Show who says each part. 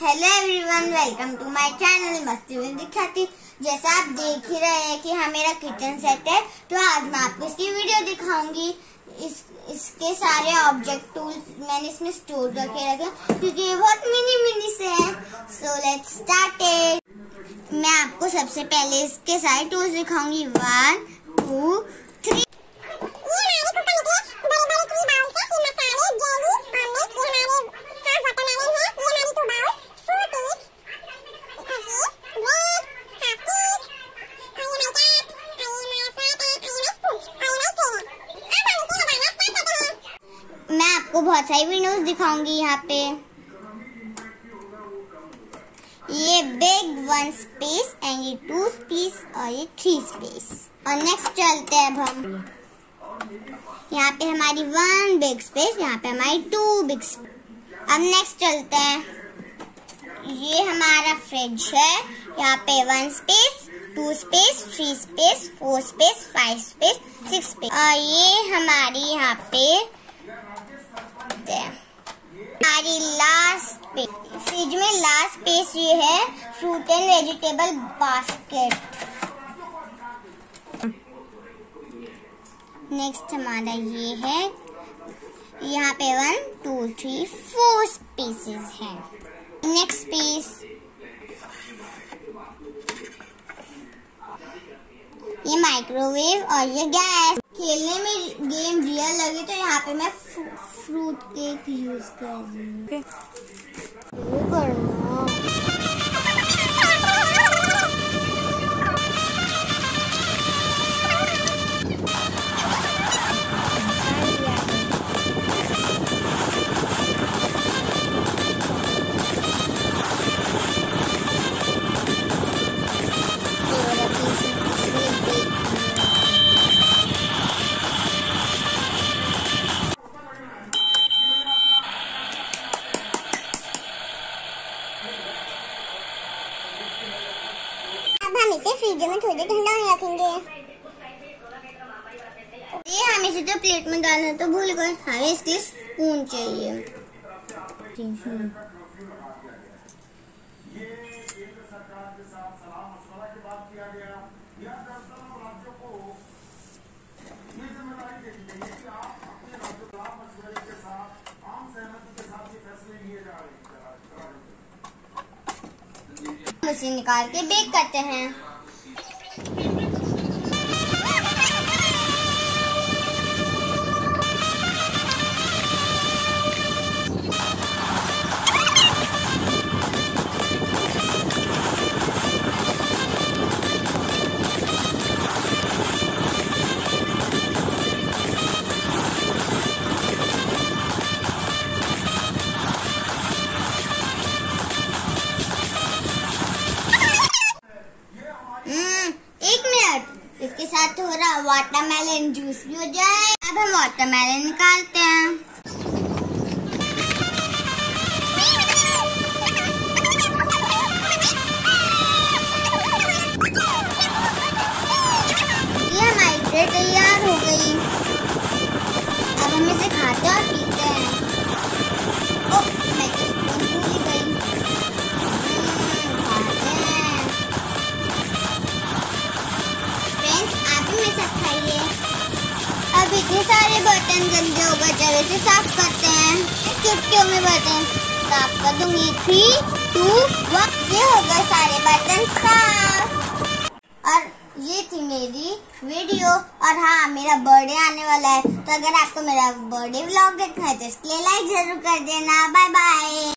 Speaker 1: Hello everyone, welcome to my channel मस्ती with Khyati. जैसा आप देख ही रहे हैं कि हाँ मेरा किचन सेट है, तो आज मैं आपको इसकी वीडियो दिखाऊंगी। इसके सारे ऑब्जेक्ट टूल्स मैंने इसमें स्टोर करके रखे क्योंकि ये बहुत मिनी से है। So let's start it. मैं आपको सबसे पहले इसके सारे टूल्स दिखाऊंगी। 1 2 3। मैं आपको बहुत सारी विंडोज दिखाऊंगी। यहाँ पे ये बिग 1 स्पेस एंड ये 2 स्पेस और ये 3 स्पेस। और नेक्स्ट चलते हैं अब हम। यहाँ पे हमारी 1 बिग स्पेस, यहाँ पे हमारी 2 बिग स्पेस। अब नेक्स्ट चलते हैं। ये हमारा फ्रिज है। यहाँ पे 1 space, 2 space, 3 space, 4 space, 5 space, 6 space. और ये हमारी यहाँ पे हमारी लास्ट फ्रिज में लास्ट स्पेस ये है fruit and vegetable basket. Next हमारा ये है, यहाँ पे 1 2 3 4 स्पेसेस हैं। नेक्स्ट स्पेस ये माइक्रोवेव और ये गैस। खेलने में गेम रियल लगे तो यहाँ पे मैं फ्रूट केक यूज कर रही हूँ। हम इसे फ्रिज में थोड़ी देर ठंडा होने रखेंगे। ये हम इसे जो प्लेट में डालना तो भूल गए, हमें इसके स्पून चाहिए। इसे निकाल के बेक करते हैं। इसके साथ थोड़ा वाटरमेलन जूस भी हो जाए। अब हम वाटरमेलन निकालते हैं। ये हमारी ट्रे तैयार हो गई। अब हम इसे खाते और पीते हैं। ओह, मैं तो स्पून भूल ही गई। अब इतने सारे बर्तन गंदे हो गए, चलो इसे साफ करते हैं। चुटकियों में बर्तन साफ कर दूंगी। 3 2 1। ये हो गए सारे बर्तन साफ। और ये थी मेरी वीडियो। और हाँ, मेरा बर्थडे आने वाला है, तो अगर आपको मेरा बर्थडे व्लॉग देखना है तो इसके लिए लाइक जरूर कर देना। Bye bye.